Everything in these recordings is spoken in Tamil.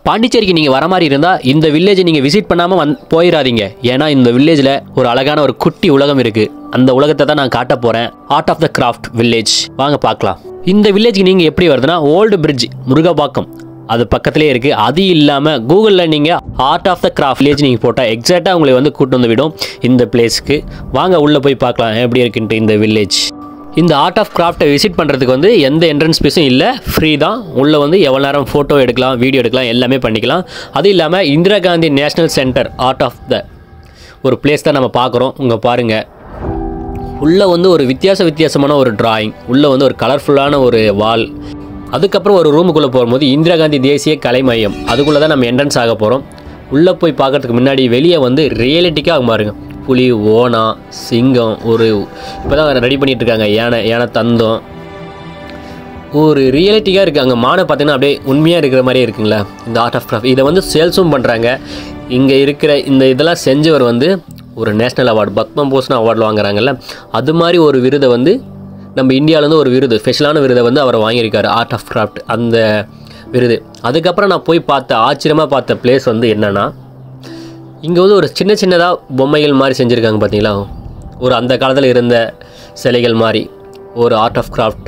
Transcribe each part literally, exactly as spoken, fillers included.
பாண்டிச்சேரிக்கு நீங்கள் வர மாதிரி இருந்தால் இந்த வில்லேஜை நீங்கள் விசிட் பண்ணாமல் வந் போயிடாதீங்க. ஏன்னா இந்த வில்லேஜில் ஒரு அழகான ஒரு குட்டி உலகம் இருக்குது. அந்த உலகத்தை தான் நான் காட்ட போகிறேன். Art of the craft village வாங்க பார்க்கலாம். இந்த வில்லேஜுக்கு நீங்கள் எப்படி வருதுன்னா ஓல்டு பிரிட்ஜ் முருகப்பாக்கம் அது பக்கத்துலேயே இருக்குது. அது இல்லாமல் கூகுளில் நீங்கள் art of the craft village நீங்கள் போட்டால் எக்ஸாக்டாக உங்களை வந்து கூட்டு வந்து விடும் இந்த பிளேஸ்க்கு. வாங்க உள்ளே போய் பார்க்கலாம் எப்படி இருக்குன்ட்டு இந்த வில்லேஜ். இந்த ஆர்ட் ஆஃப் கிராஃப்ட்டை விசிட் பண்ணுறதுக்கு வந்து எந்த என்ட்ரன்ஸ் ஃபீஸும் இல்லை, ஃப்ரீ தான். உள்ளே வந்து எவ்வளோ நேரம் ஃபோட்டோ எடுக்கலாம், வீடியோ எடுக்கலாம், எல்லாமே பண்ணிக்கலாம். அது இல்லாமல் Indira Gandhi national centre art of the ஒரு பிளேஸ் தான் நம்ம பார்க்குறோம். இங்கே பாருங்கள், உள்ளே வந்து ஒரு வித்தியாச வித்தியாசமான ஒரு டிராயிங், உள்ளே வந்து ஒரு கலர்ஃபுல்லான ஒரு வால். அதுக்கப்புறம் ஒரு ரூமுக்குள்ளே போகும்போது இந்திரா காந்தி தேசிய கலை மையம், அதுக்குள்ளே தான் நம்ம என்ட்ரன்ஸ் ஆக போகிறோம். உள்ளே போய் பார்க்குறதுக்கு முன்னாடி வெளியே வந்து ரியலிட்டிக்காக பாருங்க, புலி, ஓனா, சிங்கம், ஒரு இப்போ தான் ரெடி பண்ணிகிட்ருக்காங்க யானை, யானை தந்தம், ஒரு ரியலிட்டிக்காக இருக்குது. அங்கே மானை பார்த்தீங்கன்னா அப்படியே உண்மையாக இருக்கிற மாதிரியே இருக்குங்களா இந்த ஆர்ட் ஆஃப் கிராஃப்ட். இதை வந்து சேல்ஸும் பண்ணுறாங்க. இங்கே இருக்கிற இந்த இதெல்லாம் செஞ்சவர் வந்து ஒரு national award, Padma Bhushan award வாங்குறாங்கல்ல, அது மாதிரி ஒரு விருதை வந்து நம்ம இந்தியாவிலேருந்து ஒரு விருது, ஸ்பெஷலான விருதை வந்து அவர் வாங்கியிருக்காரு, ஆர்ட் ஆஃப் கிராஃப்ட் அந்த விருது. அதுக்கப்புறம் நான் போய் பார்த்த ஆச்சரியமாக பார்த்த பிளேஸ் வந்து என்னென்னா, இங்கே வந்து ஒரு சின்ன சின்னதாக பொம்மைகள் மாதிரி செஞ்சுருக்காங்க பார்த்தீங்களா, ஒரு அந்த காலத்தில் இருந்த சிலைகள் மாதிரி ஒரு ஆர்ட் ஆஃப் கிராஃப்ட்.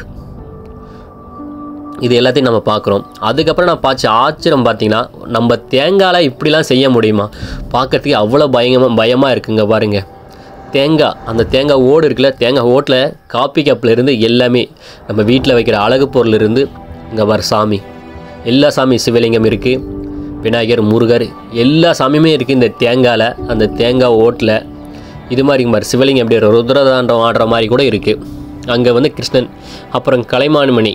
இது எல்லாத்தையும் நம்ம பார்க்குறோம். அதுக்கப்புறம் நான் பார்த்து ஆச்சரியம் பார்த்தீங்கன்னா, நம்ம தேங்காயில் இப்படிலாம் செய்ய முடியுமா, பார்க்குறதுக்கு அவ்வளோ பயங்கரமாக பயமாக இருக்குங்க. பாருங்கள், தேங்காய், அந்த தேங்காய் ஓடு இருக்குல்ல, தேங்காய் ஓட்டில் காப்பி கப்பிலேருந்து எல்லாமே நம்ம வீட்டில் வைக்கிற அழகு பொருள் இருந்து இங்கே வர சாமி, எல்லா சாமி, சிவலிங்கம் இருக்குது, விநாயகர், முருகர், எல்லா சாமியுமே இருக்குது இந்த தேங்காயில், அந்த தேங்காய் ஓட்டில். இது மாதிரி மாதிரி சிவலிங்கம் எப்படி ருத்ரதாண்டம் ஆடுற மாதிரி கூட இருக்குது. அங்கே வந்து கிருஷ்ணன், அப்புறம் கலைமான்மணி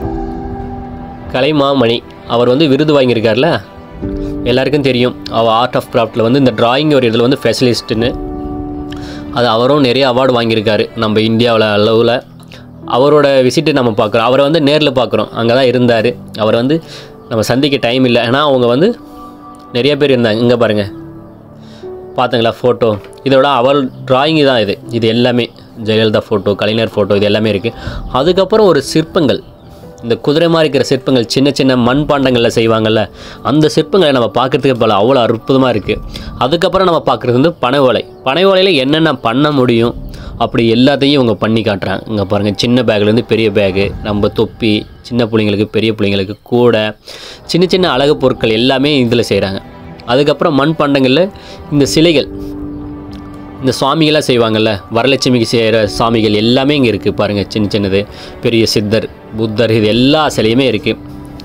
கலைமாமணி அவர் வந்து விருது வாங்கியிருக்கார்ல, எல்லாருக்கும் தெரியும். அவர் ஆர்ட் ஆஃப் கிராஃப்டில் வந்து இந்த டிராயிங் ஒரு இதில் வந்து ஸ்பெஷலிஸ்ட்டுன்னு, அது அவரும் நிறைய அவார்டு வாங்கியிருக்காரு நம்ம இந்தியாவில் அளவில். அவரோட விசிட்டு நம்ம பார்க்குறோம், அவரை வந்து நேரில் பார்க்குறோம், அங்கே தான் இருந்தார். அவர் வந்து நம்ம சந்திக்க டைம் இல்லை, ஏன்னா அவங்க வந்து நிறைய பேர் இருந்தாங்க. இங்கே பாருங்கள், பார்த்துங்களா ஃபோட்டோ, இதோட அவர் டிராயிங்கு தான் இது. இது எல்லாமே ஜெயலலிதா ஃபோட்டோ, கலைஞர் ஃபோட்டோ, இது எல்லாமே இருக்குது. அதுக்கப்புறம் ஒரு சிற்பங்கள், இந்த குதிரை மாதிரி இருக்கிற சிற்பங்கள், சின்ன சின்ன மண் பாண்டங்களில் செய்வாங்கள்ல, அந்த சிற்பங்களை நம்ம பார்க்குறதுக்கு பல அவ்வளோ அற்புதமாக இருக்குது. அதுக்கப்புறம் நம்ம பார்க்குறது வந்து பனை ஓலை. பனை ஓலையில் என்னென்ன பண்ண முடியும் அப்படி எல்லாத்தையும் இவங்க பண்ணி காட்டுறாங்க. இங்கே பாருங்கள், சின்ன பேக்லேருந்து பெரிய பேகு, நம்ம தொப்பி, சின்ன பிள்ளைங்களுக்கு, பெரிய பிள்ளைங்களுக்கு கூட சின்ன சின்ன அழகு பொருட்கள் எல்லாமே இதில் செய்கிறாங்க. அதுக்கப்புறம் மண் பாண்டங்களில் இந்த சிலைகள், இந்த சுவாமிகளாக செய்வாங்கள்ல, வரலட்சுமிக்கு செய்கிற சாமிகள் எல்லாமே இங்கே இருக்குது பாருங்கள். சின்ன சின்னது, பெரிய சித்தர், புத்தர், இது எல்லா சிலையுமே இருக்குது.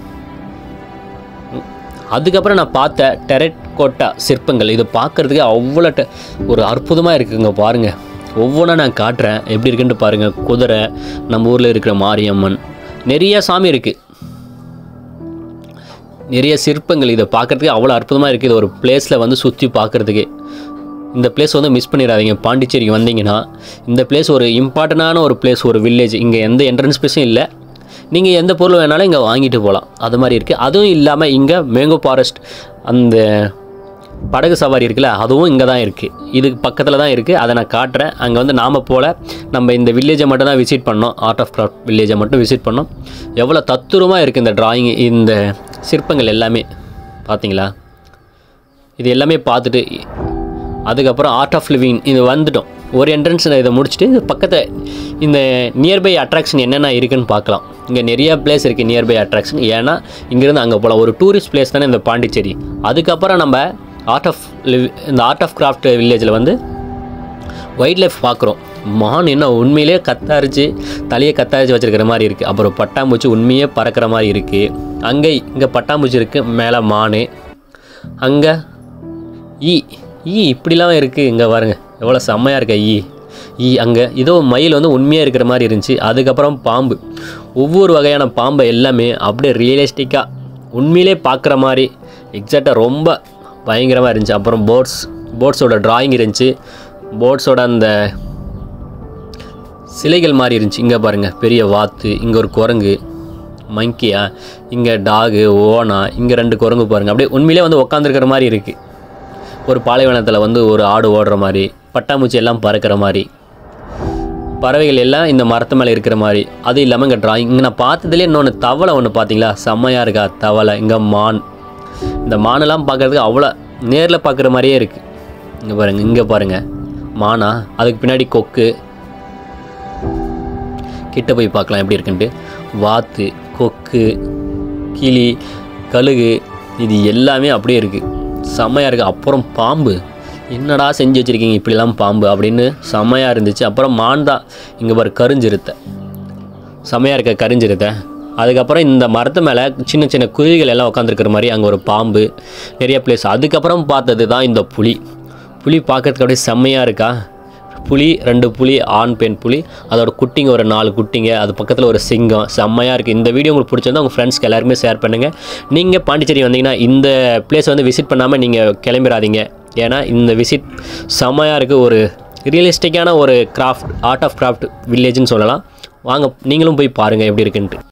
அதுக்கப்புறம் நான் பார்த்த டெரட் கோட்டா சிற்பங்கள், இது பார்க்குறதுக்கு அவ்வளோ ட ஒரு அற்புதமாக இருக்குங்க. பாருங்கள், ஒவ்வொன்றா நான் காட்டுறேன் எப்படி இருக்குன்ட்டு பாருங்கள். குதிரை, நம்ம ஊரில் இருக்கிற மாரியம்மன், நிறைய சாமி இருக்குது, நிறைய சிற்பங்கள். இதை பார்க்குறதுக்கு அவ்வளோ அற்புதமாக இருக்குது. இது ஒரு பிளேஸில் வந்து சுற்றி பார்க்குறதுக்கு. இந்த பிளேஸ் வந்து மிஸ் பண்ணிடாதீங்க. பாண்டிச்சேரிக்கு வந்தீங்கன்னா இந்த பிளேஸ் ஒரு இம்பார்ட்டண்டான ஒரு பிளேஸ், ஒரு வில்லேஜ். இங்கே எந்த என்ட்ரன்ஸ் ஃபீஸும் இல்லை, நீங்கள் எந்த பொருள் வேணாலும் இங்கே வாங்கிட்டு போகலாம், அது மாதிரி இருக்குது. அதுவும் இல்லாமல் இங்கே மேங்கோ ஃபாரஸ்ட், அந்த படகு சவாரி இருக்குல்ல, அதுவும் இங்கே தான் இருக்குது, இதுக்கு பக்கத்தில் தான் இருக்குது. அதை நான் காட்டுறேன். அங்கே வந்து நாம் போல் நம்ம இந்த வில்லேஜை மட்டும் தான் விசிட் பண்ணோம், ஆர்ட் ஆஃப் கிராஃப்ட் வில்லேஜை மட்டும் விசிட் பண்ணோம். எவ்வளோ தத்துரமாக இருக்குது இந்த டிராயிங், இந்த சிற்பங்கள் எல்லாமே பார்த்தீங்களா. இது எல்லாமே பார்த்துட்டு அதுக்கப்புறம் ஆர்ட் ஆஃப் லிவிங் இது வந்துட்டோம். ஒரு என்ட்ரன்ஸில் இதை முடிச்சுட்டு பக்கத்தில் இந்த நியர்பை அட்ராக்ஷன் என்னென்ன இருக்குதுன்னு பார்க்கலாம். இங்கே நிறைய பிளேஸ் இருக்குது நியர்பை அட்ராக்ஷன், ஏன்னா இங்கேருந்து அங்கே போகலாம். ஒரு டூரிஸ்ட் பிளேஸ் தானே இந்த பாண்டிச்சேரி. அதுக்கப்புறம் நம்ம ஆர்ட் ஆஃப் லிவ் இந்த ஆர்ட் ஆஃப் கிராஃப்ட் வில்லேஜில் வந்து வைல்ட் லைஃப் பார்க்குறோம். மான் என்ன உண்மையிலே கத்தாரிச்சு, தலையை கத்தாரிச்சு வச்சுருக்கிற மாதிரி இருக்குது. அப்புறம் பட்டாம்பூச்சி உண்மையே பறக்கிற மாதிரி இருக்குது. அங்கே இங்கே பட்டாம்பூச்சி இருக்குது, மேலே மான், அங்கே ஈ ஈ இப்படிலாம் இருக்குது. இங்கே பாருங்க எவ்வளோ செம்மையாக இருக்கா ஈ ஈ அங்கே இதோ மயில் வந்து உண்மையாக இருக்கிற மாதிரி இருந்துச்சு. அதுக்கப்புறம் பாம்பு, ஒவ்வொரு வகையான பாம்பை எல்லாமே அப்படியே ரியலிஸ்டிக்காக உண்மையிலே பார்க்குற மாதிரி எக்ஸாக்டாக ரொம்ப பயங்கரமாக இருந்துச்சு. அப்புறம் போட்ஸ், போட்ஸோட டிராயிங் இருந்துச்சு, போட்ஸோட அந்த சிலைகள் மாதிரி இருந்துச்சு. இங்கே பாருங்கள் பெரிய வாத்து, இங்கே ஒரு குரங்கு, மங்கியா, இங்கே டாகு, ஓனா, இங்கே ரெண்டு குரங்கு பாருங்கள் அப்படியே உண்மையிலே வந்து உட்காந்துருக்கிற மாதிரி இருக்குது. ஒரு பாலைவனத்தில் வந்து ஒரு ஆடு ஓடுற மாதிரி, பட்டாம்பூச்சி எல்லாம் பறக்கிற மாதிரி, பறவைகள் எல்லாம் இந்த மரத்து மேலே இருக்கிற மாதிரி. அது இல்லாமல் இங்கே டிராயிங், இங்கே நான் பார்த்ததுலேயே இன்னொன்று தவளை ஒன்று பார்த்தீங்களா, செம்மையாக இருக்கா தவளை. இங்கே மான், இந்த மானெல்லாம் பார்க்குறதுக்கு அவ்வளோ நேரில் பார்க்குற மாதிரியே இருக்குது. இங்கே பாருங்கள், இங்கே பாருங்கள் மானா, அதுக்கு பின்னாடி கொக்கு. கிட்ட போய் பார்க்கலாம் எப்படி இருக்குன்ட்டு. வாத்து, கொக்கு, கிளி, கழுகு, இது எல்லாமே அப்படியே இருக்குது, செம்மையாக இருக்குது. அப்புறம் பாம்பு, என்னடா செஞ்சு வச்சுருக்கீங்க இப்படிலாம் பாம்பு அப்படின்னு செம்மையாக இருந்துச்சு. அப்புறம் மான் தான், இங்கே பாரு கருஞ்சிருத்தை, செம்மையாக இருக்க கருஞ்சிருத்தை. அதுக்கப்புறம் இந்த மரத்து மேலே சின்ன சின்ன குருவிகள் எல்லாம் உட்காந்துருக்கிற மாதிரி அங்கே ஒரு பாம்பு, நிறைய பிளேஸ். அதுக்கப்புறம் பார்த்தது தான் இந்த புலி. புலி பார்க்கறதுக்கு அப்படியே செம்மையாக இருக்கா. புலி, ரெண்டு புலி, ஆண் பெண் புலி, அதோட குட்டிங்க ஒரு நாலு குட்டிங்க, அது பக்கத்தில் ஒரு சிங்கம், செம்மையாக இருக்குது. இந்த வீடியோ உங்களுக்கு பிடிச்சிருந்தா உங்கள் ஃப்ரெண்ட்ஸ்க்கு எல்லாருமே ஷேர் பண்ணுங்கள். நீங்கள் பாண்டிச்சேரி வந்தீங்கன்னா இந்த பிளேஸ் வந்து விசிட் பண்ணாமல் நீங்கள் கிளம்பிடாதீங்க. ஏன்னா இந்த விசிட் செம்மையாக இருக்குது. ஒரு ரியலிஸ்டிக்கான ஒரு கிராஃப்ட், ஆர்ட் ஆஃப் கிராஃப்ட் வில்லேஜ்னு சொல்லலாம். வாங்க நீங்களும் போய் பாருங்கள் எப்படி இருக்குன்ட்டு.